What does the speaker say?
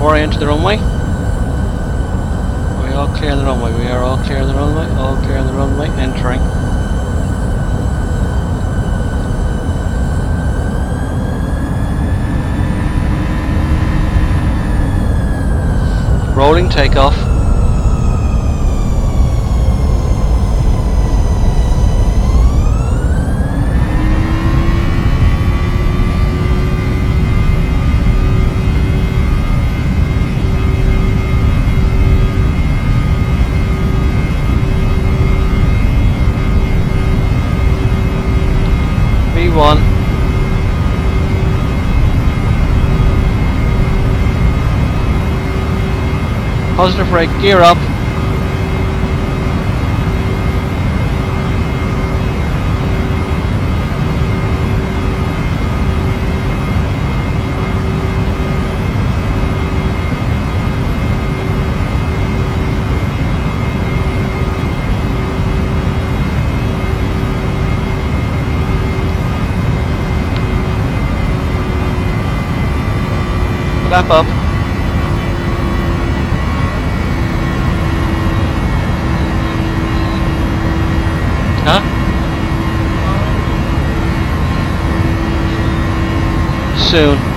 before I enter the runway. Are we all clear on the runway? We are all clear on the runway. All clear on the runway. Entering. Rolling takeoff. V1. Positive brake, gear up. Flap up. Huh? Soon.